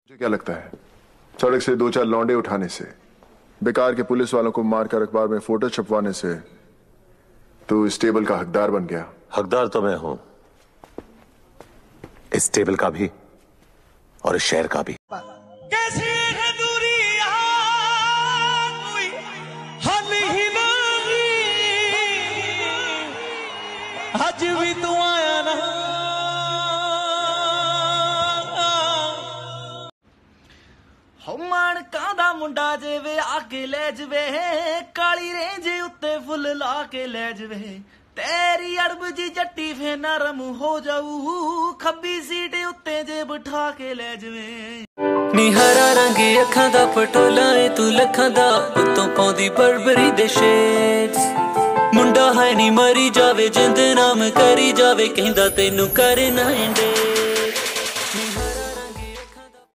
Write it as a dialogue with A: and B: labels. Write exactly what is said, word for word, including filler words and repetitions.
A: मुझे क्या लगता है सड़क से दो चार लौंडे उठाने से, बेकार के पुलिस वालों को मारकर अखबार में फोटो छपवाने से तू इस टेबल का हकदार बन गया।
B: हकदार तो मैं हूं, इस टेबल का भी और इस शहर का भी।
C: कैसी है दूरी कोई हल ही नहीं, आज भी तू आया ना। हो मानका दा मुंडा जेवे आके ले जवे, काली रेंज उत्ते फुल ला के ले जवे, तेरी अड़ब जी जट्टी फे नरम हो जाऊ, खब्बी सीट उत्ते जे बिठा के ले जवे। नी हरा रंग अखां दा पटोला ए तू लखां दा, उत्तों पौंदी बरबरी दे शेड्स, मुंडा है नी मरी जावे जिंद नाम करी जावे, कहंदा तेनू करे ना एंडे।